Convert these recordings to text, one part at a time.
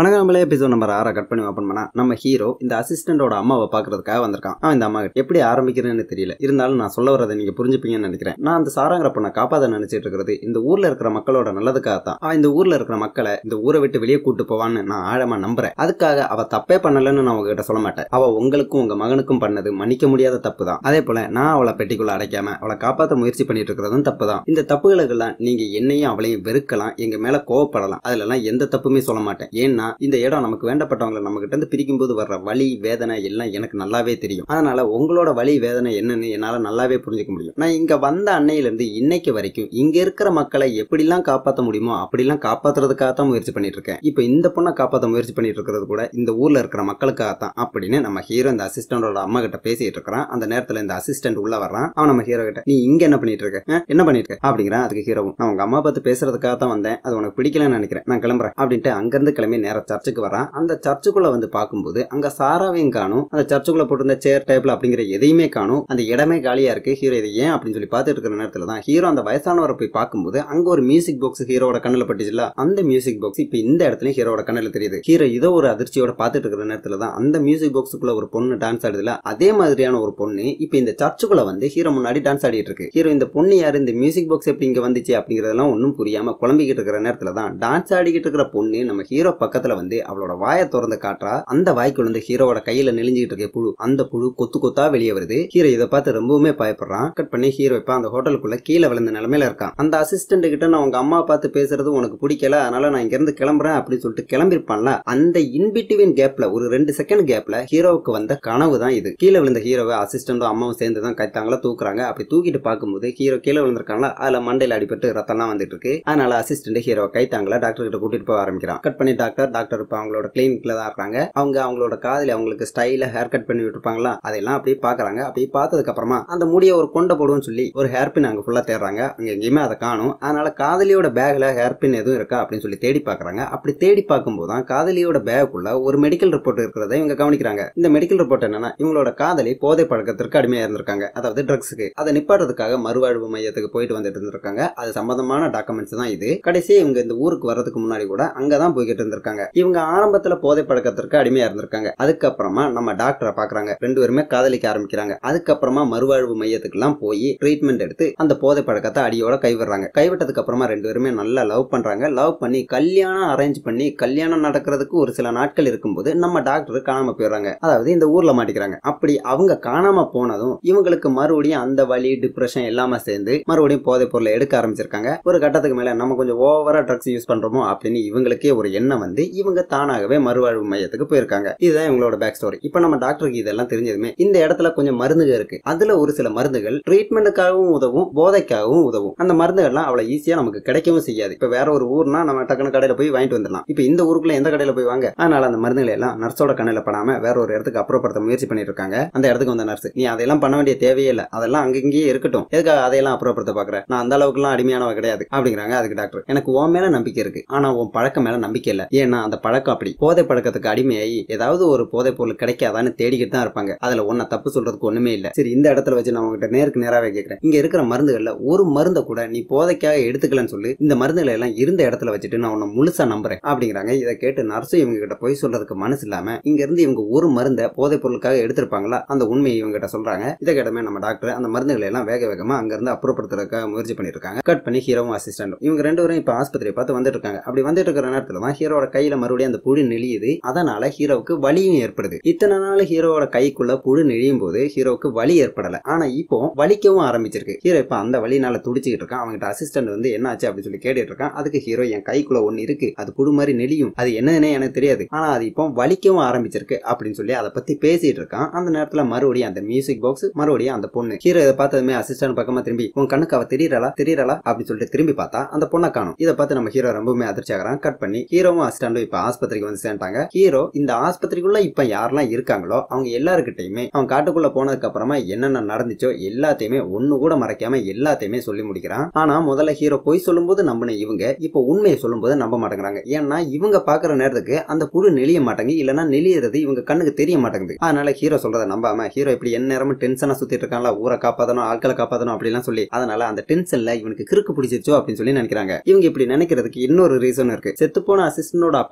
வணக்கம் episode number 6 cut பண்ணி open பண்ணா நம்ம ஹீரோ இந்த அசிஸ்டண்டோட அம்மாவை பாக்குறதுக்காக வந்திருக்கான். அவன் இந்த அம்மா எப்படி ஆரம்பிக்கிறேன்னு தெரியல. இருந்தாலும் நான் சொல்ல வரதை நீங்க புரிஞ்சுப்பீங்கன்னு நினைக்கிறேன். நான் அந்த சாராங்கிற பொண்ணை காப்பாத நினைச்சிட்டு இருக்கிறது இந்த ஊர்ல இருக்கிற மக்களோட நல்லதுக்காகத்தான். அவன் இந்த ஊர்ல இருக்கிற மக்களை இந்த ஊரை விட்டு வெளியே கூட்டு போவான்னு நான் ஆழமா நம்புறேன். அதுக்காக அவ தப்பே பண்ணலன்னு நான் உங்ககிட்ட சொல்ல மாட்டேன். அவ உங்களுக்கும் உங்க மகனுக்கும் பண்ணது மன்னிக்க முடியாத தப்பு தான். அதே போல நான் அவளை பெட்டிக்குள்ள அடைக்காம அவளை காப்பாற்ற முயற்சி பண்ணிட்டு இருக்கிறதும் தப்பு தான். இந்த தப்புகளுக்கெல்லாம் நீங்க என்னையும் அவளையும் வெறுக்கலாம், எங்க மேல கோவப்படலாம், அதுல எல்லாம் எந்த தப்புமே சொல்ல மாட்டேன். ஏன்னா இந்த இடம் நமக்கு வேண்டப்பட்டவங்களை நம்ம கிட்ட இருந்து பிரிக்கும் போது வர்ற வலி வேதனை எல்லாம் எனக்கு நல்லாவே தெரியும். அதனால உங்களோட வலி வேதனை என்னன்னு என்னால நல்லாவே புரிஞ்சுக்க முடியும். நான் இங்க வந்த அன்னையில இருந்து இன்னைக்கு வரைக்கும் இங்க இருக்கிற மக்களை எப்படிலாம் காப்பாற்ற முடியுமோ அப்படிலாம் காப்பாத்துறதுக்காகத்தான் முயற்சி பண்ணிட்டு இருக்கேன். இப்ப இந்த பொண்ணை காப்பாற்ற முயற்சி பண்ணிட்டு இருக்கிறது கூட இந்த ஊர்ல இருக்கிற மக்களுக்காகத்தான் அப்படின்னு நம்ம ஹீரோ இந்த அசிஸ்டண்டோட அம்மா கிட்ட பேசிட்டு இருக்கிறான். அந்த நேரத்துல இந்த அசிஸ்டன்ட் உள்ள வர்றான். அவன் நம்ம ஹீரோ கிட்ட நீ இங்க என்ன பண்ணிட்டு இருக்க, என்ன பண்ணிட்டு இருக்க அப்படிங்கிறான். அதுக்கு ஹீரோவும் நான் உங்க அம்மா பார்த்து பேசுறதுக்காக தான் வந்தேன், அது உனக்கு பிடிக்கலன்னு நினைக்கிறேன், நான் கிளம்புறேன் அப்படின்ட்டு அங்கிருந்து கிளம்பி நேர சர்ச்சுக்கு வரான். அந்த சர்ச்சுக்குள்ள வந்து பார்க்கும்போது அங்க சாராவையும் காணும், அந்த சர்ச்சுக்குள்ள போட்டிருந்த சேர் டேபிள் அப்படிங்கிற எதையுமே காணும். அந்த இடமே காலியா இருக்கு. ஹீரோ இதை ஏன் அப்படின்னு சொல்லி பார்த்துட்டு இருக்கிற நேரத்துல தான் ஹீரோ அந்த வயசானவரை போய் பார்க்கும்போது அங்க ஒரு மியூசிக் பாக்ஸ் ஹீரோட கண்ணுல பட்டுச்சுல, அந்த மியூசிக் பாக்ஸ் இப்ப இந்த இடத்துல ஹீரோட கண்ணுல தெரியுது. ஹீரோ இதோ ஒரு அதிர்ச்சியோட பார்த்துட்டு இருக்கிற நேரத்துல தான் அந்த மியூசிக் பாக்ஸுக்குள்ள ஒரு பொண்ணு டான்ஸ் ஆடுதுல, அதே மாதிரியான ஒரு பொண்ணு இப்ப இந்த சர்ச்சுக்குள்ள வந்து ஹீரோ முன்னாடி டான்ஸ் ஆடிட்டு இருக்கு. ஹீரோ இந்த பொண்ணு யாரு, இந்த மியூசிக் பாக்ஸ் எப்படி இங்க வந்துச்சு அப்படிங்கறதெல்லாம் ஒன்னும் புரியாம குழம்பிக்கிட்டு இருக்கிற நேரத்துல தான் டான்ஸ் ஆடிக்கிட்டு இருக்கிற பொண்ணு நம்ம ஹீரோ பக்கத்துல வந்து அவளோட வாயை திறந்து காட்டுறா. அந்த வாய்க்குள்ள இருந்து ஹீரோவோட கையில நெளிஞ்சிட்டு இருக்க புழு, அந்த புழு கொத்து கொத்தா வெளியே வருது. ஹீரோ இதை பார்த்து ரொம்பவுமே பயப்படுறான். கட் பண்ணி ஹீரோ இப்ப அந்த ஹோட்டலுக்குள்ள கீழே விழுந்த நிலைமையில இருக்கான். அந்த அசிஸ்டன்ட் கிட்ட நான் உங்க அம்மா பார்த்து பேசுறது உனக்கு பிடிக்கல, அதனால நான் இங்க இருந்து கிளம்புறேன் அப்படின்னு சொல்லிட்டு கிளம்பிருப்பான்ல, அந்த இன்பிட்வீன் கேப்ல ஒரு 2 செகண்ட் கேப்ல ஹீரோவுக்கு வந்த கனவு தான் இது. கீழே விழுந்த ஹீரோவை அசிஸ்டன்டும் அம்மாவும் சேர்ந்து தான் கைத்தாங்களா தூக்குறாங்க. அப்படி தூக்கிட்டு பார்க்கும்போது ஹீரோ கீழே விழுந்திருக்காங்களா, அதுல மண்டையில அடிபட்டு ரத்தம்லாம் வந்துட்டு இருக்கு. அதனால அசிஸ்டன்ட் ஹீரோ கைத்தாங்களா டாக்டர் கிட்ட கூட்டிட்டு போக ஆரம்பிக்கிறான். கட் பண்ணி டாக்டர் இப்ப அவங்களோட கிளினிக்ல தான் இருக்காங்க. அவங்களோட காதுல அவங்களுக்கு ஸ்டைல ஹேர் கட் பண்ணி விட்டுருப்பாங்களா, அதெல்லாம் அப்படியே பாக்குறாங்க. அப்படியே பார்த்ததுக்கு அப்புறமா அந்த முடிய ஒரு கொண்டை போடுவோம்னு சொல்லி ஒரு ஹேர் பின் அங்க ஃபுல்லா தேடுறாங்க. அங்க எங்கேயுமே அதை காணும். அதனால காதலியோட பேக்ல ஹேர் பின் எதுவும் இருக்கா அப்படின்னு சொல்லி தேடி பாக்குறாங்க. அப்படி தேடி பார்க்கும்போது தான் காதலியோட பேக்குள்ள ஒரு மெடிக்கல் ரிப்போர்ட் இருக்கிறத இவங்க கவனிக்கிறாங்க. இந்த மெடிக்கல் ரிப்போர்ட் என்னன்னா இவங்களோட காதலி போதை பழக்கத்திற்கு அடிமையா இருந்திருக்காங்க, அதாவது ட்ரக்ஸுக்கு. அதை நிப்பாட்டுறதுக்காக மறுவாழ்வு மையத்துக்கு போயிட்டு வந்துட்டு இருந்திருக்காங்க. அது சம்பந்தமான டாக்குமெண்ட்ஸ் தான் இது. கடைசியா இவங்க இந்த ஊருக்கு வர்றதுக்கு முன்னாடி கூட அங்கதான் போய்கிட்டு இருந்திருக்காங்க. இவங்க ஆரம்பத்துல போதை பழக்கத்திற்கு அடிமையா இருந்திருக்காங்க. அதுக்கப்புறமா நம்ம டாக்டரை பாக்குறாங்க. 2 பேருமே காதலிக்க ஆரம்பிக்கிறாங்க. அதுக்கப்புறமா மறுவாழ்வு மையத்துக்கு எல்லாம் போய் ட்ரீட்மெண்ட் எடுத்து அந்த போதை பழக்கத்தை அடியோட கைவிடுறாங்க. கைவிட்டதுக்கு அப்புறமா 2 பேருமே நல்லா லவ் பண்றாங்க. லவ் பண்ணி கல்யாணம் அரேஞ்ச் பண்ணி கல்யாணம் நடக்கிறதுக்கு ஒரு சில நாட்கள் இருக்கும்போது நம்ம டாக்டர் காணாம போயிடுறாங்க. அதாவது இந்த ஊர்ல மாட்டிக்கிறாங்க. அப்படி அவங்க காணாம போனதும் இவங்களுக்கு மறுபடியும் அந்த வலி டிப்ரெஷன் எல்லாமே சேர்ந்து மறுபடியும் போதை பொருளை எடுக்க ஆரம்பிச்சிருக்காங்க. ஒரு கட்டத்துக்கு மேல நம்ம கொஞ்சம் ஓவரா ட்ரக்ஸ் யூஸ் பண்றோமோ அப்படின்னு இவங்களுக்கே ஒரு எண்ணம் வந்து இவங்க தானாகவே மறுவாழ்வு மையத்துக்கு போயிருக்காங்க. இதுதான் இவங்களோட பேக் ஸ்டோரி. இப்ப நம்ம டாக்டருக்கு இதெல்லாம் தெரிஞ்சதுமே இந்த இடத்துல கொஞ்சம் மருந்துகள் இருக்கு. அதுல ஒரு சில மருந்துகள் ட்ரீட்மெண்ட்டுக்காகவும் உதவும், போதைக்காகவும் உதவும். அந்த மருந்துகள்லாம் அவ்வளவு ஈஸியா நமக்கு கிடைக்கவும் செய்யாது. இப்ப வேற ஒரு ஊர்னா நம்ம டக்குனு கடையில போய் வாங்கிட்டு வந்துடலாம். இப்ப இந்த ஊருக்குள்ள எந்த கடையில போய் வாங்க? அதனால அந்த மருந்துகளை எல்லாம் நர்ஸோட கண்ணில படாம வேற ஒரு இடத்துக்கு அப்புறப்படுத்த முயற்சி பண்ணிட்டு இருக்காங்க. அந்த இடத்துக்கு வந்த நர்ஸ் நீ அதெல்லாம் பண்ண வேண்டிய தேவையே இல்ல, அதெல்லாம் அங்கேயே இருக்கட்டும், எதுக்காக அதையெல்லாம் அப்புறப்படுத்த பாக்குற, நான் அந்த அளவுக்கு எல்லாம் அடிமையானவ கிடையாது அப்படிங்கிறாங்க. அதுக்கு டாக்டர் எனக்கு உன் மேல நம்பிக்கை இருக்கு, ஆனா உன் பழக்கம் மேல நம்பிக்கை இல்ல. ஏன்னா அந்த பழக்கம் அப்படி போதை பழக்கத்துக்கு அடிமையாகி ஏதாவது ஒரு போதை பொருள் கிடைக்காதான்னு தேடிக்கிட்டு தான் இருப்பாங்க. அதுல ஒன்ன தப்பு சொல்றதுக்கு ஒண்ணுமே இல்ல. சரி, இந்த இடத்துல வச்சு நான் உங்ககிட்ட நேருக்கு நேராவே கேட்கிறேன், இங்க இருக்கிற மருந்துகள்ல ஒரு மருந்தை கூட நீ போதைக்காக எடுத்துக்கலன்னு சொல்லி இந்த மருந்துகளை எல்லாம் இருந்த இடத்துல வச்சுட்டு நான் உன்னை முழுசா நம்புறேன் அப்படிங்கிறாங்க. இதை கேட்டு நர்ஸும் இவங்க கிட்ட போய் சொல்றதுக்கு மனசு இல்லாம இங்க இருந்து இவங்க ஒரு மருந்தை போதை பொருளுக்காக எடுத்திருப்பாங்களா அந்த உண்மையை இவங்க கிட்ட சொல்றாங்க. இதை கேட்டமே நம்ம டாக்டர் அந்த மருந்துகளை எல்லாம் வேக வேகமா அங்க இருந்து அப்புறப்படுத்துறதுக்காக முயற்சி பண்ணிட்டு இருக்காங்க. கட் பண்ணி ஹீரோவும் அசிஸ்டன்டும் இவங்க 2 பேரும் இப்ப ஆஸ்பத்திரியை பார்த்து வந்துட்டு இருக்காங்க. அப்படி வந்துட்டு இருக்கிற நேரத்துல தான் ஹீரோட கையில மறுபடியும் அந்த புழு நெளியுது. அதனால ஹீரோவுக்கு வலியும் ஏற்படுது. இத்தனை நாள் ஹீரோவோட கைக்குள்ள புழு நெளியும் போது ஹீரோவுக்கு வலி ஏற்படல, ஆனா இப்போ வலிக்கவும் ஆரம்பிச்சிருக்கு. ஹீரோ இப்ப அந்த வலினால துடிச்சுக்கிட்டு இருக்கான். அவங்ககிட்ட அசிஸ்டன்ட் வந்து என்ன ஆச்சு அப்படின்னு சொல்லி கேட்டுட்டு இருக்கான். அதுக்கு ஹீரோ என் கைக்குள்ள ஒண்ணு இருக்கு, அது புழு மாதிரி நெளியும், அது என்னன்னே எனக்கு தெரியாது, ஆனா அது இப்போ வலிக்கவும் ஆரம்பிச்சிருக்கு அப்படின்னு சொல்லி அதை பத்தி பேசிட்டு இருக்கான். அந்த நேரத்துல மறுபடியும் அந்த மியூசிக் பாக்ஸ், மறுபடியும் அந்த பொண்ணு. ஹீரோ இதை பார்த்ததுமே அசிஸ்டன்ட் பக்கமா திரும்பி உன் கண்ணுக்கு அவ தெரியறா அப்படின்னு சொல்லிட்டு திரும்பி பார்த்தா அந்த பொண்ணை காணும். இதை பார்த்து நம்ம ஹீரோ ரொம்பவுமே அதிர்ச்சி ஆகிறான். கட் பண்ணி ஹீரோவும் அசிஸ்டன்டும் இப்ப ஆஸ்பத்திரிக்கு வந்து சேர்ந்தாங்க. ஹீரோ இந்த ஆஸ்பத்திரிக்குள்ள இப்ப யாரெல்லாம் இருக்காங்களோ அவங்க எல்லாருக்கிட்டையுமே அவன் காட்டுக்குள்ள போனதுக்கு அப்புறமா என்னென்ன நடந்துச்சோ எல்லாத்தையுமே ஒண்ணு கூட மறைக்காம எல்லாத்தையுமே சொல்லி முடிக்கிறான். ஆனா முதல்ல ஹீரோ போய் சொல்லும் போது நம்பின இவங்க இப்ப உண்மையை சொல்லும் போது நம்ப மாட்டேங்கிறாங்க. ஏன்னா இவங்க பாக்குற நேரத்துக்கு அந்த புழு நெளிய மாட்டாங்க, இல்லன்னா நெளியறது இவங்க கண்ணுக்கு தெரிய மாட்டேங்குது. அதனால ஹீரோ சொல்றதை நம்பாம ஹீரோ இப்படி என்ன நேரமும் டென்ஷனா சுத்திட்டு இருக்காங்களா, ஊரை காப்பாத்தணும் ஆட்களை காப்பாத்தணும் அப்படிலாம் சொல்லி, அதனால அந்த டென்ஷன்ல இவனுக்கு கிறுக்கு பிடிச்சிருச்சோ அப்படின்னு சொல்லி நினைக்கிறாங்க. இவங்க இப்படி நினைக்கிறதுக்கு இன்னொரு ரீசன் இருக்கு. செத்துப்போன அசிஸ்டன்டோட அப்பா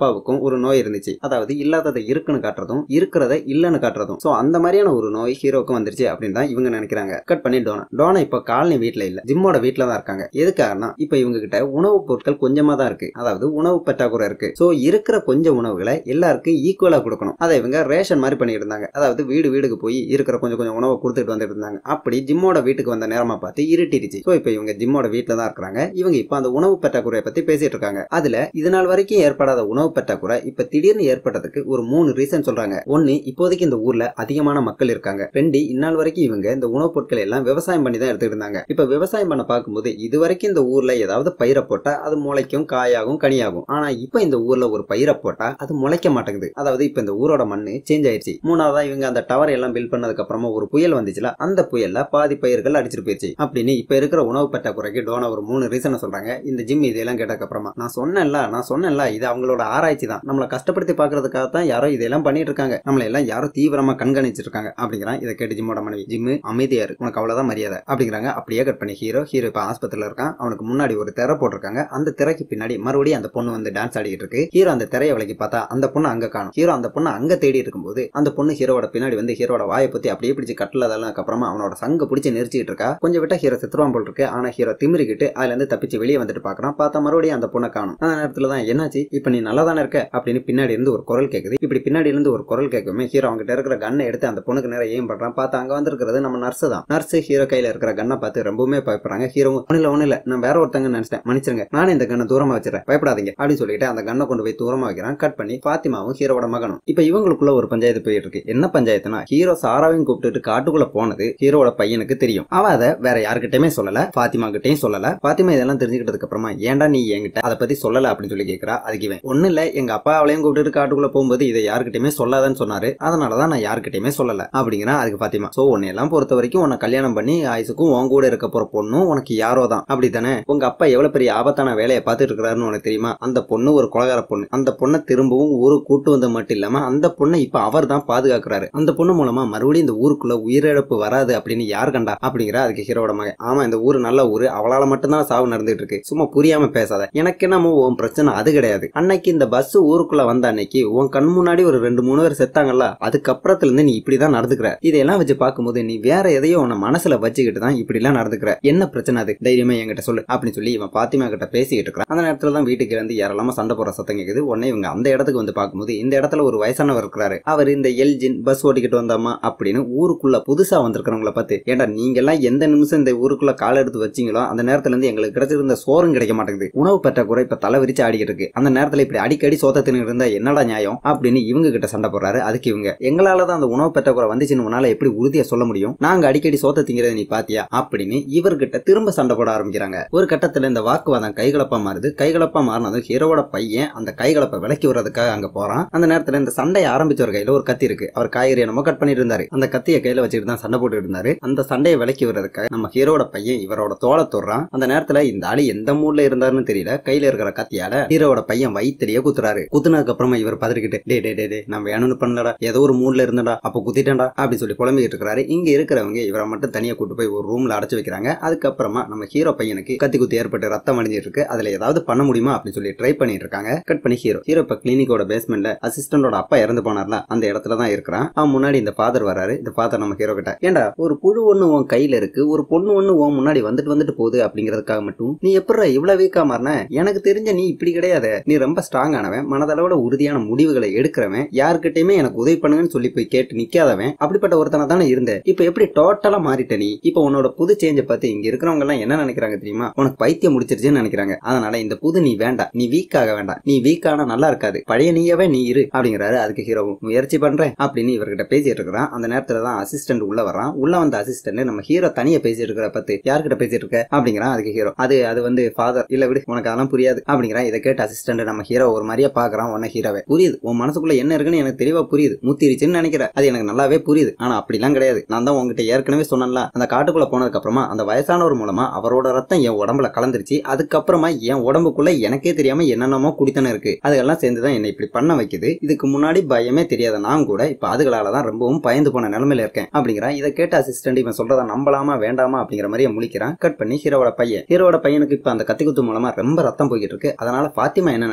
அப்பாவுக்கும் ஒரு நோய் இருந்துச்சு. அதாவது இல்லாததை இருக்குன்னு காட்டுறதும் இருக்கிறத இல்லன்னு காட்டுறதும். சோ அந்த மாதிரியான ஒரு நோய் ஹீரோக்கும் வந்துருச்சு அப்படின்னு தான் இவங்க நினைக்கிறாங்க. கட் பண்ணி டோனா இப்ப காலனி வீட்டுல இல்ல, ஜிம்மோட வீட்டுல தான் இருக்காங்க. எதுக்காகனா இப்ப இவங்க கிட்ட உணவுப் பொருட்கள் கொஞ்சமா தான் இருக்கு. அதாவது உணவு பற்றாக்குறை இருக்கு. சோ இருக்கிற கொஞ்சம் உணவுகளை எல்லாருக்கும் ஈக்குவலா கொடுக்கணும். அதை இவங்க ரேஷன் மாதிரி பண்ணிட்டு இருந்தாங்க. அதாவது வீடுக்கு போய் இருக்கிற கொஞ்சம் உணவை கொடுத்துட்டு வந்துட்டு இருந்தாங்க. அப்படி ஜிம்மோட வீட்டுக்கு வந்த நேரமா பார்த்து இருட்டிடுச்சு. சோ இப்ப இவங்க ஜிம்மோட வீட்டுல தான் இருக்காங்க. இவங்க இப்ப அந்த உணவு பற்றாக்குறையை பத்தி பேசிட்டு இருக்காங்க. அதுல இது நாள் வரைக்கும் ஏற்படாத உணவு பற்றாக்குறை இப்ப திடீர்னு ஏற்பட்டதுக்கு ஒரு 3 ரீசன் சொல்றாங்க. ஒன்னு, இப்போதைக்கு இந்த ஊர்ல அதிகமான மக்கள் இருக்காங்க. 2, இந்நாள் வரைக்கும் இவங்க இந்த உணவுப் பொருட்களை எல்லாம் விவசாயம் பண்ணி தான் எடுத்துட்டு இருந்தாங்க. இப்ப விவசாயம் பண்ண பார்க்கும்போது இது வரைக்கும் இந்த ஊர்ல ஏதாவது பயிரை போட்டா அது முளைக்கும், காயாகும், கனியாகும். ஆனா இப்ப இந்த ஊர்ல ஒரு பயிரை போட்டா அது முளைக்க மாட்டேங்குது. அதாவது இப்ப இந்த ஊரோட மண்ணு சேஞ்ச் ஆயிடுச்சு. மூணாவதா இவங்க அந்த டவர் எல்லாம் பில்ட் பண்ணதுக்கு அப்புறமா ஒரு புயல் வந்துச்சுல, அந்த புயல்ல பாதி பயிர்கள் அடிச்சிட்டு போயிடுச்சு. அப்படின்னு இப்ப இருக்கிற உணவு பற்றாக்குறைக்கு டோனா ஒரு 3 ரீசனை சொல்றாங்க. இந்த ஜிம் இதெல்லாம் கேட்டதுக்கு அப்புறமா நான் சொன்னேன்ல இது அவங்களோட ஆராய்ச்சி தான், நம்மளை கஷ்டப்படுத்தி பாக்குறதுக்காக தான் யாரோ இதெல்லாம் பண்ணிட்டு இருக்காங்க, நம்மள எல்லாம் யாரோ தீவிரமா கண்காணிச்சிட்டு இருக்காங்க அப்படிங்கிறான். இதை கேட்டு ஜிம்மோட மனைவி, ஜிம் அமைதியா இருக்கு, உனக்கு அவ்வளவுதான் மரியாதை அப்படிங்கிறாங்க. அப்படியே கட் பண்ணி ஹீரோ இப்ப ஆஸ்பத்திரியில இருக்கான். அவனுக்கு முன்னாடி ஒரு திரை போட்டிருக்காங்க. அந்த திரைக்கு பின்னாடி மறுபடியும் அந்த பொண்ணு வந்து டான்ஸ் ஆடிட்டு இருக்கு. ஹீரோ அந்த திரையை விலக்கி பார்த்தா அந்த பொண்ணு அங்க காணும். ஹீரோ அந்த பொண்ணு அங்க தேடி இருக்கும்போது அந்த பொண்ணு ஹீரோட பின்னாடி வந்து ஹீரோட வாயை பத்தி அப்படியே பிடிச்சி கட்டலதெல்லாம் அப்புறமா அவனோட சங்க பிடிச்சி நெரிச்சிட்டு இருக்கா. கொஞ்சம் விட்டா ஹீரோ செத்துருவான் போல் இருக்கு. ஆனா ஹீரோ திமிரிக்கிட்டு அதுல இருந்து தப்பிச்சு வெளியே வந்துட்டு பாக்குறான். பார்த்தா மறுபடியும் அந்த பொண்ணை காணும். அந்த நேரத்துல தான் என்னாச்சு, இப்ப நீ நல்லா தானே இருக்க அப்படின்னு பின்னாடி இருந்து ஒரு குரல் கேக்குது. இப்படி பின்னாடி இருந்து ஒரு குரல் கேட்குமே ஹீரோ அவங்ககிட்ட இருக்கிற கண்ணை எடுத்து அந்த பொண்ணுக்கு நேரம் ஏம் பண்றான். பார்த்தா அங்க வந்திருக்கிறது நம்ம நர்ஸ் தான். நர்ஸ் ஹீரோ கையில இருக்கிற கண்ணை பார்த்து ரொம்பவுமே பயப்படுறாங்க. ஹீரோ ஒண்ணு இல்ல நான் வேற ஒருத்தங்க நினைச்சிட்டேன், மன்னிச்சிருங்க, நானே இந்த கண்ணை தூரமா வச்சிடறேன், பயப்படாதீங்க அப்படின்னு சொல்லிட்டு அந்த கண்ணை கொண்டு போய் தூரமா வைக்கிறான். கட் பண்ணி பாத்திமாவும் ஹீரோட மகனும். இப்ப இவங்களுக்குள்ள ஒரு பஞ்சாயத்து போயிட்டு இருக்கு. என்ன பஞ்சாயத்துனா, ஹீரோ சாராவையும் கூப்பிட்டு காட்டுக்குள்ள போனது ஹீரோட பையனுக்கு தெரியும். அவ அதை வேற யாருக்கிட்டயுமே சொல்லல, பாத்திமா கிட்டையும் சொல்லல. பாத்திமா இதெல்லாம் தெரிஞ்சுக்கிட்டதுக்கு அப்புறமா ஏன்டா நீ என்கிட்ட அதை பத்தி சொல்லல அப்படின்னு சொல்லி கேட்கிறா. அதுக்கு இவன் ஒண்ணு இல்ல, எங்க அப்பா அவளையும் கூப்பிட்டு காட்டுக்குள்ள போகும்போது இதை யாருக்கிட்டயுமே சொல்லாதன்னு சொன்னாரு, அதனாலதான் நான் யாருக்கிட்டயுமே சொல்லல அப்படிங்கிறா. அதுக்கு பாத்திமா, சோ உன்னை எல்லாம் பொறுத்த வரைக்கும் உன்னை கல்யாணம் பண்ணி ஆயுசுக்கும் உன் கூட இருக்க போற பொண்ணும் உனக்கு யாரோ தான் அப்படித்தானே? உங்க அப்பா எவ்வளவு பெரிய ஆபத்தான வேலையை பார்த்துட்டு இருக்கிறாருன்னு உனக்கு தெரியுமா? அந்த பொண்ணு ஒரு கொலகார பொண்ணு. அந்த பொண்ணை திரும்பவும் ஊருக்கு கூட்டு வந்த மட்டும் இல்லாம அந்த பொண்ணை இப்ப அவர் தான் பாதுகாக்கிறாரு. அந்த பொண்ணு மூலமா மறுபடியும் இந்த ஊருக்குள்ள உயிரிழப்பு வராது அப்படின்னு யார் கண்டா அப்படிங்கிற. அதுக்கு ஹீரோட மகன், ஆமா இந்த ஊரு நல்ல ஊரு, அவளால மட்டும்தான் சாவு நடந்துட்டு இருக்கு, சும்மா புரியாம பேசாத, எனக்கு என்னமோ உன் பிரச்சனை அது கிடையாது. அன்னைக்கு இந்த பஸ் ஊருக்குள்ள வந்த அன்னைக்கு உன் கண் முன்னாடி ஒரு 2-3 பேர் செத்தாங்கல்ல, அதுக்கப்புறத்துல இருந்து நீ இப்படிதான் நடந்துக்கிற. இதெல்லாம் வச்சு பார்க்கும்போது நீ வேற எதையோ உன்னை மனசுல வச்சுக்கிட்டு தான் இப்படி எல்லாம் நடந்துக்கிற, என்ன பிரச்சனை அது, தைரியமா என்கிட்ட சொல்லு அப்படின்னு சொல்லி இவன் பாத்திமா கிட்ட பேசிக்கிட்டு இருக்கிறான். அந்த நேரத்துல தான் வீட்டுக்கு இருந்து யாரெல்லாம சண்டை போற சத்தம் கேக்குது. உடனே இவங்க அந்த இடத்துக்கு வந்து பார்க்கும்போது இந்த இடத்துல ஒரு வயசானவர் இருக்கிறாரு. அவர் இந்த எல்ஜின் பஸ் ஓட்டிக்கிட்டு வந்தாமா அப்படின்னு ஊருக்குள்ள புதுசா வந்திருக்கிறவங்களை பார்த்து, ஏன்டா நீங்க எல்லாம் எந்த நிமிஷம் இந்த ஊருக்குள்ள கால எடுத்து வச்சீங்களோ அந்த நேரத்துல இருந்து எங்களுக்கு கிடைச்சிருந்த சோறும் கிடைக்க மாட்டேங்குது, உணவு பற்றாக்குறை இப்ப தலை விரிச்சு ஆடிக்கிட்டு இருக்கு, அந்த நேரத்துல இப்படி அடிக்கடி சோத்த தின்னு இருந்தா என்னடா நியாயம் அப்படின்னு இவங்க கிட்ட சண்டை போடுறாரு. அதுக்கு இவங்க, எங்களாலதான் அந்த உணவு பற்றாக்குறை வந்துச்சுன்னு உன்னால எப்படி உறுதியா சொல்ல முடியும், நாங்க அடிக்கடி சோத்த திங்கிறத நீ பாத்தியா அப்படின்னு இவர்கிட்ட திரும்ப சண்டை போட ஆரம்பிக்கிறாங்க. ஒரு கட்டத்துல இந்த வாக்குவாதம் கைகலப்பா மாறுது. கைகலப்பா மாறினதும் ஹீரோட பையன் அந்த கைகலப்பை விலக்கி விடுறதுக்காக அங்க போறான். அந்த நேரத்துல இந்த சண்டை ஆரம்பிச்சவர் கையில ஒரு கத்தி இருக்கு. அவர் காய்கறி என்னமோ கட் பண்ணிட்டு இருந்தாரு. அந்த கத்தியை கையில வச்சுட்டு தான் சண்டை போட்டு இருந்தாரு. அந்த சண்டையை விலக்கி விடுறதுக்காக நம்ம ஹீரோட பையன் இவரோட தோலை தொடுறான். அந்த நேரத்துல இந்த ஆளு எந்த மூட்ல இருந்தாருன்னு தெரியல, கையில இருக்கிற கத்தியால ஹீரோட பையன் வயிற்றுலயே குத்துறாரு. குத்துனதுக்கு அப்புறமா இவர் பதறிக்கிட்டு, டே நான் வேணும்னு பண்ணலடா, ஏதோ ஒரு மூட்ல இருந்தடா, அப்ப குத்திட்டேன்டா அப்படி சொல்லி புலம்பிக்கிட்டு இருக்காரு. இங்க இருக்கிறவங்க இவரை மட்டும் தனியா கூட்டு போய் ஒரு ரூம்ல அடைச்சு வைக்கிறாங்க. அதுக்கப்புறமா நம்ம ஹீரோ பையனுக்கு கத்தி குத்தி ஏற்பட்டு ரத்தம் அடிஞ்சிட்டு இருக்கு. அதுல ஏதாவது பண்ண முடியுமா அப்படின்னு சொல்லி ட்ரை பண்ணிட்டு இருக்காங்க. கட் பண்ணி ஹீரோ இப்ப கிளினிக்கோட பேஸ்மெண்ட்ல அசிஸ்டன்டோட அப்பா இறந்து போனார்ல, அந்த இடத்துல தான் இருக்கிறான். அவன் முன்னாடி இந்த ஃபாதர் வராரு. இந்த ஃபாதர் நம்ம ஹீரோ கிட்ட, ஏண்டா ஒரு புழு ஒண்ணு உன் கையில இருக்கு, ஒரு பொண்ணு ஒண்ணு உன் முன்னாடி வந்துட்டு போகுது அப்படிங்கறதுக்காக மட்டும் நீ எப்படி இவ்வளவு வீக்கா மாறின? எனக்கு தெரிஞ்ச நீ இப்படி கிடையாது, நீ ரொம்ப ஸ்ட்ராங் ஆனவன், மனதளவோட உறுதியான முடிவுகளை எடுக்கிறவன், யாருக்கிட்டையுமே எனக்கு உதவி பண்ணுங்கன்னு சொல்லி போய் கேட்டு நிக்காதவன், அப்படிப்பட்ட ஒருத்தனை தானே இருந்த. இப்ப எப்படி டோட்டலா மாறிட்ட நீ? இப்ப உன்னோட புது சேஞ்ச பார்த்து இங்க இருக்கிறவங்க எல்லாம் என்ன நினைக்கிறாங்க தெரியுமா? உனக்கு பைத்தியம் முடிச்சிருச்சுன்னு நினைக்கிறாங்க. அதனால இந்த புது நீ வேண்டாம், நீ வீக் ஆக வேண்டாம், நீ வீக் ஆனா நல்லா இருக்காது, பழைய நீயவே நீ இரு அப்படிங்கிறாரு. அதுக்கு ஹீரோவும் முயற்சி பண்றேன் அப்படின்னு இவர்கிட்ட பேசிட்டு இருக்கிறான். அந்த நேரத்துல தான் அசிஸ்டன்ட் உள்ள வரான். உள்ள வந்த அசிஸ்டன்ட் நம்ம ஹீரோ தனியா பேசிட்டு இருக்கிற பத்து யார்கிட்ட பேசிட்டு இருக்க அப்படிங்கிறான். அதுக்கு ஹீரோ, அது வந்து ஃபாதர், இல்ல விடு உனக்கு அதெல்லாம் புரியாது அப்படிங்கிறான். இதை கேட்டு அசிஸ்டன்ட் நம்ம ஹீரோ ஒரு மாதிரியா பாக்குறான். உன்ன ஹீரோவே, புரியுது உன் மனசுக்குள்ள என்ன இருக்குன்னு எனக்கு தெளிவா புரியுது, மூத்திருச்சுன்னு நினைக்கிற, அது எனக்கு நல்லாவே புரியுது, ஆனா அப்படிலாம் கிடையாது. நான் தான் உங்ககிட்ட ஏற்கனவே சொன்னல, அந்த காட்டுக்குள்ள போனதுக்கு அப்புறமா அந்த வயசானவர் மூலமா அவரோட ரத்தம் என் உடம்புல கலந்துருச்சு. அதுக்கப்புறமா என் உடம்புக்குள்ள எனக்கே தெரியாம என்னென்னமோ குடித்தன இருக்கு, அதெல்லாம் சேர்ந்துதான் என்னை இப்படி பண்ண வைக்குது. இதுக்கு முன்னாடி பயமே தெரியாத நான் கூட இப்ப அதுகளாலதான் ரொம்பவும் பயந்து போன நிலைமையில இருக்கேன் அப்படிங்கிறான். இதை கேட்ட அசிஸ்டன்ட் இவன் சொல்றத நம்பலாமா வேண்டாமா அப்படிங்கிற மாதிரியே முழிக்கிறான். கட் பண்ணி ஹீரோட பையனுக்கு இப்ப அந்த கத்திக்குத்து மூலமா ரொம்ப ரத்தம் போய்கிட்டு இருக்கு. அதனால பாத்திமா என்ன நினைக்கிறான்னா,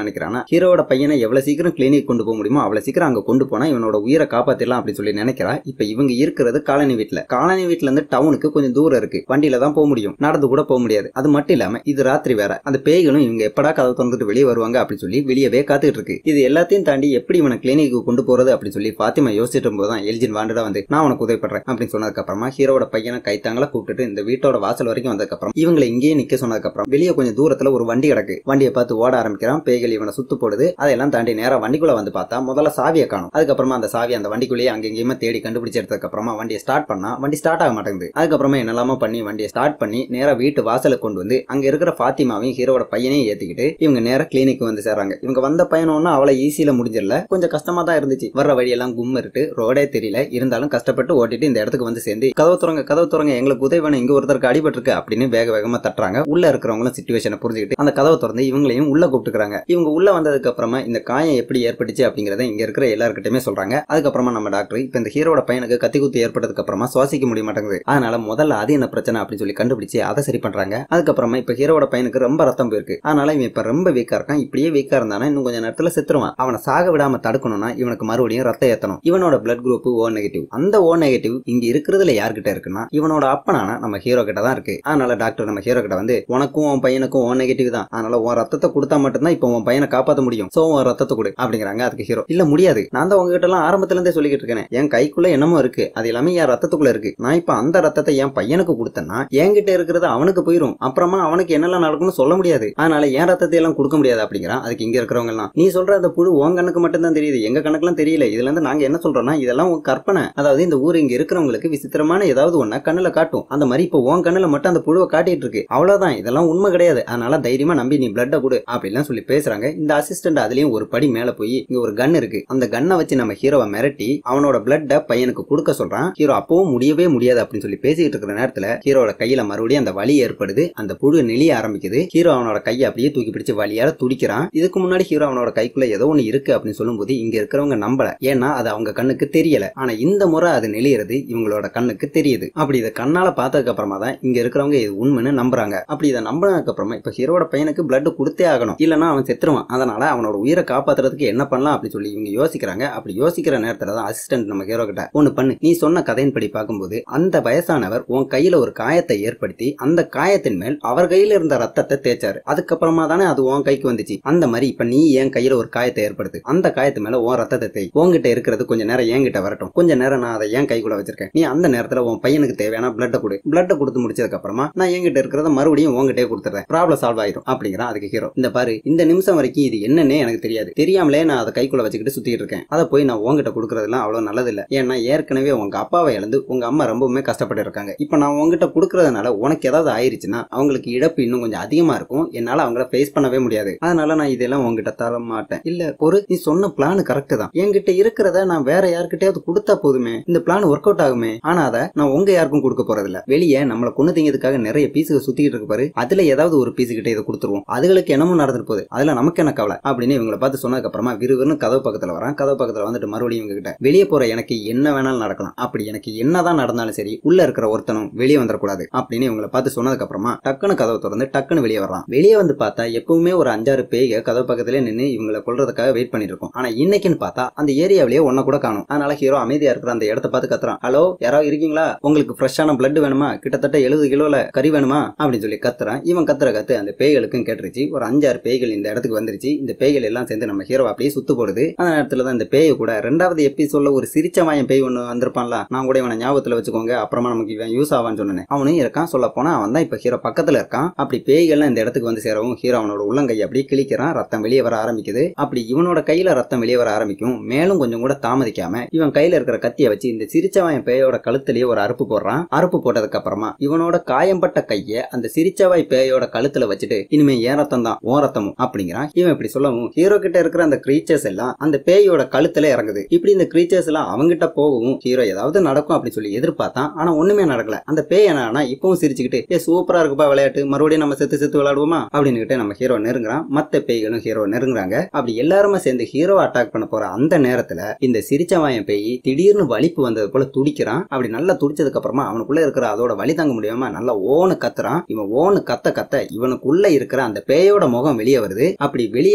ஹீரோட பையனை எவ்வளவு சீக்கிரம் கிளினிக் கொண்டு போக முடியுமோ அவ்வளவு சீக்கிரம் அங்க கொண்டு போனா இவனோட உயிரை காப்பாத்திடலாம் அப்படின்னு சொல்லி நினைக்கிறா. இப்ப இவங்க இருக்கிறது காலனி வீட்டுல இருந்து டவுனுக்கு கொஞ்சம் தூரம் இருக்கு. வண்டியில தான் போக முடியும், நடந்து கூட போக முடியாது. அது மட்டும் இல்லாம இது ராத்திரி வேற. அந்த பேய்களும் இவங்க எப்படா கதவு திறந்துட்டு வெளியே வருவாங்க அப்படின்னு சொல்லி வெளியவே காத்துட்டு இருக்கு. இது எல்லாத்தையும் தாண்டி எப்படி இவனை கிளினிக்கு கொண்டு போறது அப்படின்னு சொல்லி பாத்திமா யோசிச்சுட்டு போதுதான் எல்ஜின் வாண்டடா வந்து நான் உனக்கு உதவிப்படுறேன் அப்படின்னு சொன்னதுக்கு அப்புறமா ஹீரோட பையனை கைத்தாங்களா கூப்பிட்டு இந்த வீட்டோட வாசல் வரைக்கும் வந்ததுக்கு அப்புறம் இவங்களை இங்கேயே நிக்க சொன்னதுக்கு அப்புறம் வெளியே கொஞ்சம் தூரத்துல ஒரு வண்டி கிடக்கு. வண்டியை பார்த்து ஓட ஆரம்பிக்கிறான். பேய்கள் இவனை சுத்து போடுது. அதெல்லாம் தாண்டி நேரா வண்டிக்குள்ள வந்து பார்த்தா முதல்ல சாவியை காணும். அதுக்கப்புறமா அந்த சாவி அந்த வண்டிக்குள்ளேயே அங்கேயுமே தேடி கண்டுபிடிச்சு எடுத்ததுக்கு அப்புறமா வண்டியை ஸ்டார்ட் பண்ணா வண்டி ஸ்டார்ட் ஆக மாட்டேங்குது. அதுக்கப்புறமா என்னெல்லாமோ பண்ணி வண்டியை ஸ்டார்ட் பண்ணி நேரா வீட்டு வாசலுக்கு கொண்டு வந்து அங்க இருக்கிற பாத்திமாவையும் ஹீரோட பையனையும் ஏத்திக்கிட்டு இவங்க நேரா கிளினிக் வந்து சேராங்க. இவங்க வந்த பயணம்னா அவளை ஈஸியில முடிஞ்சிடல, கொஞ்சம் கஷ்டமா தான் இருந்துச்சு. வர்ற வழியெல்லாம் கும்மிட்டு ரோடே தெரியல. இருந்தாலும் கஷ்டப்பட்டு ஓட்டிட்டு இந்த இடத்துக்கு வந்து சேர்ந்து கதவு துறங்க எங்களுக்கு உதவி வேணும், இங்க ஒருத்தருக்கு அடிபட்டு இருக்கு அப்படின்னு வேக வேகமா தட்டுறாங்க. உள்ள இருக்கிறவங்களும் சிச்சுவேஷனை புரிஞ்சுக்கிட்டு அந்த கதவை திறந்து இவங்களையும் உள்ள கூப்பிட்டுக்கிறாங்க. இவங்க உள்ள வந்ததுக்கு அப்புறமா இந்த காயம் எப்படி ஏற்பட்டுச்சு அப்படிங்கறத இங்க இருக்கிற எல்லாருக்கிட்டயுமே சொல்றாங்க. அதுக்கப்புறமா நம்ம டாக்டர் இப்ப இந்த ஹீரோட பையனுக்கு கத்தி குத்து ஏற்பட்டதுக்கு அப்புறமா சுவாசிக்க முடிய மாட்டேங்குது. அதனால முதல்ல அது என்ன பிரச்சனை அப்படின்னு சொல்லி கண்டுபிடிச்சு அதை சரி பண்றாங்க. அதுக்கப்புறமா இப்ப ஹீரோட பையனுக்கு ரொம்ப ரத்தம் போயிருக்கு. அதனால இவன் இப்ப ரொம்ப வீக்கா இருக்கான். இப்படியே வீக்கா இருந்தானா இன்னும் கொஞ்சம் நேரத்துல செத்துருவான். அவனை சாக விடாம தடுக்கணும்னா இவனுக்கு மறுபடியும் ரத்தம் ஏத்தணும். இவனோட பிளட் குரூப் O நெகட்டிவ். அந்த O நெகட்டிவ் இங்க இருக்கிறதுல யார்கிட்ட இருக்குன்னா இவனோட அப்பனான நம்ம ஹீரோ கிட்ட தான் இருக்கு. அதனால டாக்டர் நம்ம ஹீரோ கிட்ட வந்து உனக்கும் உன் பையனுக்கும் O நெகட்டிவ் தான், அதனால உன் ரத்தத்தை கொடுத்தா மட்டும்தான் இப்ப உன் பையனை காப்பாற்ற முடியும், சோ உன் ரத்தத்தை கொடு அப்படிங்கிறாங்க. அதுக்கு ஹீரோ இல்ல முடியாது, நான் தான் உங்ககிட்ட எல்லாம் ஆரம்பத்துல இருந்தே சொல்லிக்கிட்டு இருக்கேன், என் கைக்குள்ள என்னமோ இருக்கு, அது எல்லாமே என் ரத்தத்துக்குள்ள இருக்கு. நான் இப்ப அந்த ரத்தத்தை என் பையனுக்கு கொடுத்தேன்னா என்கிட்ட இருக்கிறது அவனுக்கு போயிடும், அப்புறமா அவனுக்கு என்னெல்லாம் நடக்கும்னு சொல்ல முடியாது, அதனால என் ரத்தத்தை எல்லாம் கொடுக்க முடியாது அப்படிங்கிறான். அதுக்கு இங்க இருக்கிறவங்க எல்லாம் நீ சொல்ற அந்த புழு உன் கண்ணுக்கு மட்டும் தான் தெரியுது, எங்க கணக்கெல்லாம் தெரியல, இதுல இருந்து நாங்க என்ன சொல்றோம்னா இதெல்லாம் உன் கற்பனை, அதாவது இந்த ஊர் இங்க இருக்கிறவங்களுக்கு விசித்திரமான ஏதாவது ஒண்ணா கண்ணுல காட்டும், அந்த மாதிரி இப்ப உன் கண்ணுல மட்டும் அந்த புழுவை காட்டிட்டு இருக்கு, அவ்வளவுதான், இதெல்லாம் உண்மை கிடையாது, அதனால தைரியமா நம்பி நீ பிளட்ட கொடு அப்படிலாம் சொல்லி பேசுறாங்க. இந்த அசிஸ்டன்ட் அதுலயும் ஒரு படி மேல போய் இங்க ஒரு கன் இருக்கு, அந்த கன்னை வச்சு நம்ம ஹீரோவை மிரட்டி அவனோட பிளட்ட பையனுக்கு கொடுக்க சொல்றான். ஹீரோ அப்பவும் முடியவே முடியாது அப்படின்னு சொல்லி பேசிட்டு இருக்கிற நேரத்துல ஹீரோட கையில மறுபடியும் அந்த வலி ஏற்படுது. அந்த புழு நெளிய ஆரம்பிக்குது. ஹீரோ அவனோட கையை அப்படியே தூக்கி பிடிச்சு வலியால துடிக்கிறான். இதுக்கு முன்னாடி ஹீரோ அவனோட கைக்குள்ள ஏதோ ஒண்ணு இருக்கு அப்படின்னு சொல்லும்போது இங்க இருக்கிறவங்க நம்பல, ஏன்னா அது அவங்க கண்ணுக்கு தெரியல. ஆனா இந்த முறை அது நெளியறது இவங்களோட கண்ணுக்கு தெரியுது. அப்படி இதை கண்ணால பார்த்ததுக்கு அப்புறமா தான் இங்க இருக்கிறவங்க இது உண்மைன்னு நம்புறாங்க. அப்படி இதை நம்பினதுக்கு அப்புறமா இப்ப ஹீரோட பையனுக்கு பிளட் கொடுத்தே ஆகணும், இல்லன்னா அவன் செத்துருவான். அதனால அவனோட உயிரை காப்பாத்துறதுக்கு என்ன பண்ணலாம் அப்படி சொல்லி இவங்க யோசிக்கிறாங்க. அப்படி யோசிக்கிற நேரத்துல தான் அசிஸ்டன்ட் நம்ம ஹீரோ கிட்ட ஒண்ணு பண்ணு, நீ சொன்ன கதையின்படி பார்க்கும்போது அந்த வயசானவர் உன் கையில ஒரு காயத்தை ஏற்படுத்தி அந்த காயத்தின் மேல் அவர் கையில இருந்த ரத்தத்தை தேய்ச்சாரு, அதுக்கப்புறமா தானே அது உன் கைக்கு வந்துச்சு. அந்த மாதிரி இப்ப நீ என் கையில ஒரு காயத்தை ஏற்படுத்து, அந்த காயத்து மேல உன் ரத்தத்தை தேய், உன்கிட்ட இருக்கிறது கொஞ்ச நேரம் என்கிட்ட வரட்டும், கொஞ்ச நேரம் நான் அதை என் கை கூட வச்சிருக்கேன், நீ அந்த நேரத்துல உன் பையனுக்கு தேவையான பிளட்ட கொடு, பிளட்ட கொடுத்து முடிச்சதுக்கு அப்புறமா நான் என்கிட்ட இருக்கிறத மறுபடியும் உங்ககிட்டே கொடுத்துறேன், ப்ராப்ளம் சால்வ் ஆயிரும் அப்படிங்கிறான். அதுக்கு ஹீரோ இந்த பாரு, இந்த நிமிஷம் வரைக்கும் இது என்னன்னே எனக்கு தெரியாது, தெரியாமலே நான் அதை கைக்குள்ள வச்சுக்கிட்டு சுத்திட்டு இருக்கேன், அதை போய் நான் உங்ககிட்ட கொடுக்கறதுலாம் அவ்வளவு நல்லது இல்ல, ஏன்னா ஏற்கனவே உங்க அப்பாவை இழந்து உங்க அம்மா ரொம்பவுமே கஷ்டப்பட்டு இருக்காங்க, இப்ப நான் உங்ககிட்ட கொடுக்கறதுனால உனக்கு ஏதாவது ஆயிருச்சுன்னா அவங்களுக்கு இழப்பு இன்னும் கொஞ்சம் அதிகமா இருக்கும், என்னால அவங்கள ஃபேஸ் பண்ணவே முடியாது, அதனால நான் இதெல்லாம் உங்ககிட்ட தர மாட்டேன். இல்ல ஒரு நீ சொன்ன பிளான் கரெக்ட் தான், என்கிட்ட இருக்கிறத நான் வேற யாருக்கிட்டையாவது கொடுத்தா போதுமே, இந்த பிளான் ஒர்க் அவுட் ஆகுமே, ஆனா அதை நான் உங்க யாருக்கும் கொடுக்க போறது இல்ல, வெளியே நம்மள கொண்டு திங்கிறதுக்காக நிறைய பீஸுகள் சுத்திட்டு இருக்கு பாரு, அதுல ஏதாவது ஒரு பீஸ் கிட்ட இதை கொடுத்துருவோம், அதுகளுக்கு என்னமும் நடந்துட்டு போகுது, அதுல நமக்கு என்ன கவலை அப்படின்னு இவங்களை பார்த்து சொன்னதுக்கு அப்புறமா விறுவிறுன்னு கதவு பக்கத்துல வரான். கதவு பக்கத்துல வந்துட்டு மறுபடியும் இவங்க கிட்ட வெளியே போற எனக்கு என்ன வேணாலும் நடக்கலாம், அப்படி எனக்கு என்னதான் நடந்தாலும் சரி உள்ள இருக்கிற ஒருத்தனும் வெளியே வந்துடக்கூடாது அப்படின்னு இவங்களை பார்த்து சொன்னதுக்கு அப்புறமா டக்குன்னு கதவை திறந்து டக்குன்னு வெளியே வரான். வெளியே வந்து பார்த்தா எப்பவுமே ஒரு 5-6 பேய்க கதவு பக்கத்திலே நின்று இவங்களை கொல்றதுக்காக வெயிட் பண்ணிட்டு இருக்கும். ஆனா இன்னைக்குன்னு பார்த்தா அந்த ஏரியாவிலேயே ஒன்ன கூட காணும். அதனால ஹீரோ அமைதியா இருக்கிற அந்த இடத்தை பார்த்து கத்துறான், ஹலோ யாராவது இருக்கீங்களா, உங்களுக்கு ஃப்ரெஷ்ஷான பிளட் வேணுமா, கிட்டத்தட்ட 70 கிலோல கறி வேணுமா அப்படின்னு சொல்லி கத்துறான். இவன் கத்துற கத்து அந்த பேய்களுக்கும் கேட்டுருச்சு. ஒரு 5-6 பேய்கள் இந்த இடத்துக்கு வந்துருச்சு. இந்த பேய்கள் எல்லாம் சேர்ந்து நம்ம ஹீரோ அப்படியே சுத்து போடுது. அந்த நேரத்துல தான் இந்த பேயை கூட 2வது எபிசோட்ல ஒரு சிரிச்ச மாயம் பேய் ஒண்ணு வந்திருப்பான்ல, நான் கூட இவனை ஞாபகத்துல வச்சுக்கோங்க, அப்புறமா நமக்கு இவன் யூஸ் ஆவான்னு சொன்னேன், அவனும் இருக்கான். சொல்ல போனா அவன் தான் இப்ப ஹீரோ பக்கத்துல இருக்கான். அப்படி பேய்கள்லாம் இந்த இடத்துக்கு வந்து சேரவும் ஹீரோ அவனோட உள்ளங்கையை அப்படியே கிழிக்கிறான். ரத்தம் வெளியே வர ஆரம்பிக்குது. அப்படி இவனோட கையில ரத்தம் வெளியே வர ஆரம்பிக்கும். மேலும் கொஞ்சம் கூட தாமதிக்காம இவன் கையில இருக்கிற கத்தியை வச்சு இந்த சிரிச்சவாயன் பேயோட கழுத்திலேயே ஒரு அறுப்பு போடுறான். அறுப்பு போட்டதுக்கு அப்புறமா இவனோட காயம்பட்ட கைய அந்த சிரிச்சவாய் பேயோட கழுத்துல வச்சுட்டு இனிமே ஏன் ரத்தம் தான் ஓ ரத்தமும் அப்படிங்கிறான். இவன் இப்படி சொல்லவும் ஹீரோ கிட்ட இருக்கிற அந்த கிரீச்சர்ஸ் எல்லாம் அந்த பேயோட கழுத்துல இறங்குது. இப்படி இந்த கிரீச்சர்ஸ் எல்லாம் அவங்கிட்ட போகவும் ஹீரோ ஏதாவது நடக்கும் அப்படின்னு சொல்லி எதிர்பார்த்தான். ஆனா ஒண்ணுமே நடக்கல. அந்த பேய் என்ன இப்பவும் சிரிச்சுக்கிட்டு சூப்பரா இருக்குப்பா விளையாட்டு, மறுபடியும் நம்ம செத்து செத்து விளையாடுவோமா அப்படின்னு நம்ம ஹீரோ நெருங்குறான். மத்த பேய்களும் ஹீரோ நெருங்குறாங்க. அப்படி எல்லாருமே சேர்ந்து ஹீரோ அட்டாக் பண்ண போற அந்த நேரத்துல இந்த சிரிச்சவாயன் பேய் திடீர்னு வலிப்பு வந்தது போல துடிக்கிறான். அப்படி நல்லா துடிச்சதுக்கு அப்புறமா அவனுக்குள்ள இருக்கிற அதோட வலி தாங்க முடியாம நல்லா ஓன்னு கத்துறான். இவன் ஓன்னு கத்த கத்த இவனுக்குள்ள இருக்கிற அந்த பேயோட முகம் வெளியே வருது. அப்படி வெளியே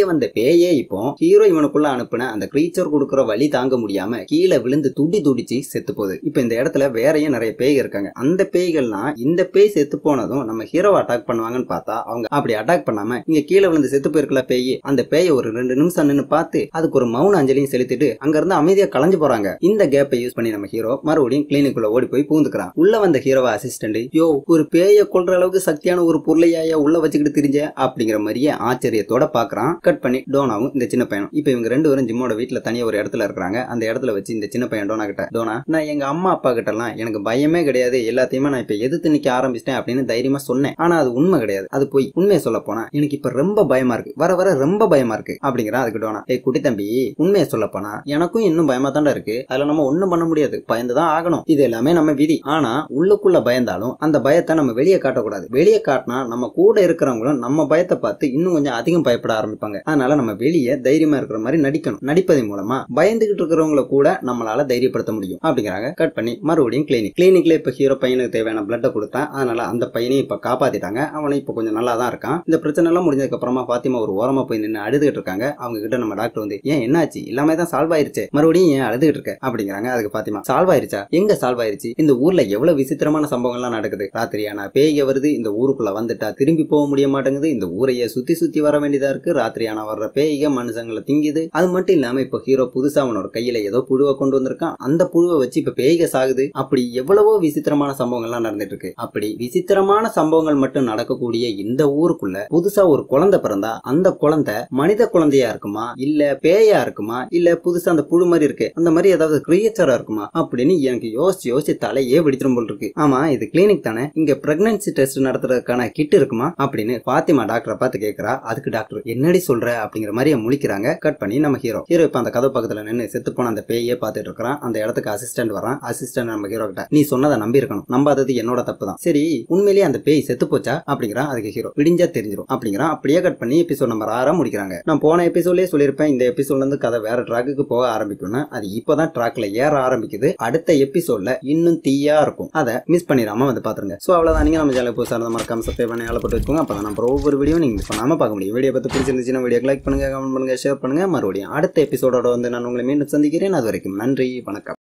வெளியே வந்த பேயே இப்போ ஹீரோ இவனுக்குள்ள அனுப்புன அந்த கிரீச்சர் கொடுக்குற வலி தாங்க முடியாம கீழே விழுந்து துடிச்சு செத்து போகுது. இப்ப இந்த இடத்துல வேறையும் நிறைய பேய் இருக்காங்க. அந்த பேய்கள்லாம் இந்த பேய் செத்து போனதும் நம்ம ஹீரோவை அட்டாக் பண்ணுவாங்கன்னு பார்த்தா அவங்க அப்படி அட்டாக் பண்ணாம இங்க கீழே விழுந்து செத்து போயிருக்கல பேய், அந்த பேயை ஒரு 2 நிமிஷம் நின்னு பார்த்து அதுக்கு ஒரு மௌன அஞ்சலியும் செலுத்திட்டு அங்க இருந்து அமைதியா கலைஞ்சு போறாங்க. இந்த கேப்பை யூஸ் பண்ணி நம்ம ஹீரோ மறுபடியும் கிளினிக்குள்ள ஓடி போய் பூந்துக்கிறான். உள்ள வந்த ஹீரோவா அசிஸ்டன்ட், யோ ஒரு பேயை கொல்ற அளவுக்கு சக்தியான ஒரு பொருளையா உள்ள வச்சுக்கிட்டு திரிஞ்ச அப்படிங்கிற மாதிரியே ஆச்சரியத்தோட பாக்குறான். கட் பண்ணி டோனாவும் இந்த சின்ன பையனும் இப்ப இவங்க 2 பேரும் ஜிம்மோட வீட்டுல தனியா ஒரு இடத்துல இருக்காங்க. அந்த இடத்துல வச்சு இந்த சின்ன பையன் டோனா கிட்ட, டோனா நான் எங்க அம்மா அப்பா கிட்ட எல்லாம் எனக்கு பயமே கிடையாது, எல்லாத்தையுமே நான் இப்ப எதிர்த்து நிக்க ஆரம்பிச்சிட்டேன் அப்படின்னு தைரியமா சொன்னேன். ஆனா அது உண்மை கிடையாது, அது போய். உண்மையை சொல்ல போனா எனக்கு இப்ப ரொம்ப பயமா இருக்கு, வர வர ரொம்ப பயமா இருக்கு அப்படிங்கிறான். அதுக்கு டோனா, ஏய் குட்டி தம்பி, உண்மையை சொல்ல போனா எனக்கும் இன்னும் பயமா தாண்டா இருக்கு, அதுல நம்ம ஒண்ணும் பண்ண முடியாது, பயந்துதான் ஆகணும், இது எல்லாமே நம்ம விதி. ஆனா உள்ளுக்குள்ள பயந்தாலும் அந்த பயத்தை நம்ம வெளியே காட்டக்கூடாது. வெளியே காட்டினா நம்ம கூட இருக்கிறவங்களும் நம்ம பயத்தை பார்த்து இன்னும் கொஞ்சம் அதிகம் பயப்பட ஆரம்பிப்பாங்க. அதனால நம்ம வெளியே தைரியமா இருக்கிற மாதிரி நடிக்கணும். நடிப்பதன் மூலமா பயந்துகிட்டு இருக்கிறவங்களை கூட நம்மளால தைரியப்படுத்த முடியும் அப்படிங்கிறாங்க. கட் பண்ணி மறுபடியும் கிளினிக்ல இப்ப ஹீரோ பையனுக்கு தேவையான பிளட்டை கொடுத்தான். அதனால அந்த பையனையும் இப்ப காப்பாத்திட்டாங்க. அவனை இப்ப கொஞ்சம் நல்லா தான் இருக்கான். இந்த பிரச்சனை எல்லாம் முடிஞ்சதுக்கு அப்புறமா பாத்திமா ஒரு ஓரமா போய் நின்று அழுதுகிட்டு இருக்காங்க. அவங்க கிட்ட நம்ம டாக்டர் வந்து, ஏன் என்னாச்சு, எல்லாமே தான் சால்வ் ஆயிருச்சு, மறுபடியும் ஏன் அழுதுகிட்டு இருக்க அப்படிங்கிறாங்க. அதுக்கு பாத்திமா, சால்வ் ஆயிருச்சா, எங்க சால்வ் ஆயிருச்சு, இந்த ஊர்ல எவ்வளவு விசித்திரமான சம்பவங்கள்லாம் நடக்குது, ராத்திரியானா பேய்க வருது, இந்த ஊருக்குள்ள வந்துட்டா திரும்பி போக முடிய மாட்டேங்குது, இந்த ஊரையே சுத்தி வர வேண்டியதா இருக்கு, ராத்திரியான வர்ற பேய்க மனுஷங்களை திங்குது. அது மட்டும் இல்லாம இப்ப ஹீரோ புதுசா அவனோட கையில ஏதோ புழுவை கொண்டு வந்திருக்கான், அந்த புழுவை வச்சு இப்ப பேய்க சாகுது. அப்படி எவ்வளவோ விசித்திரமான சம்பவங்கள்லாம் நடந்துட்டு இருக்கு. அப்படி விசித்திரமான சம்பவங்கள் மட்டும் நடக்கக்கூடிய இந்த ஊருக்குள்ள புதுசா ஒரு குழந்தை பிறந்தா அந்த குழந்தை மனித குழந்தையா இருக்குமா, இல்ல பேயா இருக்குமா, இல்ல புதுசா அந்த புழு மாதிரி இருக்கு அந்த மாதிரி ஏதாவது கிரியேச்சரா இருக்குமா அப்படின்னு எனக்கு யோசிச்சு தலையே வெடிச்சிரும் போல் இருக்கு. ஆமா இது கிளினிக் தானே, இங்க பிரெக்னன்சி டெஸ்ட் நடத்துறதுக்கான கிட் இருக்குமா அப்படின்னு பாத்திமா டாக்டரை பார்த்து கேட்கிறா. அதுக்கு டாக்டர், என்னடி சொல்ற அப்படிங்கிற மாதிரி முழிக்கிறாங்க. கட் பண்ணி நம்ம ஹீரோ இப்ப அந்த கதை பக்கத்துல நின்று செத்து போன அந்த பேயே பார்த்துட்டு இருக்கிறான். அந்த இடத்துக்கு அசிஸ்டன்ட் வரான். அசிஸ்டன்ட் நம்ம ஹீரோ கிட்ட, நீ சொன்னதை நம்பி இருக்கணும், நம்பாதது என்னோட தப்பு தான், சரி உண்மையிலேயே அந்த பேய் செத்து போச்சா அப்படிங்கிறான். அதுக்கு ஹீரோ, விடிஞ்சா தெரிஞ்சிடும் அப்படிங்கிறான். அப்படியே கட் பண்ணி எபிசோட் நம்பர் 6 முடிக்கிறாங்க. நான் போன எபிசோட்லயே சொல்லியிருப்பேன் இந்த எபிசோட்ல இருந்து கதை வேற ட்ராக்குக்கு போக ஆரம்பிக்கும்னு. அது இப்பதான் ட்ராக்ல ஏற ஆரம்பிக்குது. அடுத்த எபிசோட்ல இன்னும் தீயா இருக்கும், அதை மிஸ் பண்ணிடாம வந்து பாத்துருங்க. சோ அவ்வளவுதான். நீங்க நம்ம சேனல் புதுசா இருந்தா மறக்காம சப்ஸ்கிரைப் பண்ணி ஆளப்பட்டு வச்சுக்கோங்க. அப்பதான் நம்ம ஒவ்வொரு வீடியோ நீங்க மிஸ் பண்ணாம பார்க்க முடியும். வீடியோ பத்தி பிடிச்சிருந்துச்சுன்னா வீடியோக்கு லைக் பண்ணுங்க, கமெண்ட் பண்ணுங்க, ஷேர் பண்ணுங்க. மறுபடியும் அடுத்த எபிசோடோட வந்து நான் உங்களை மீண்டும் சந்திக்கிறேன். அது வரைக்கும் நன்றி, வணக்கம்.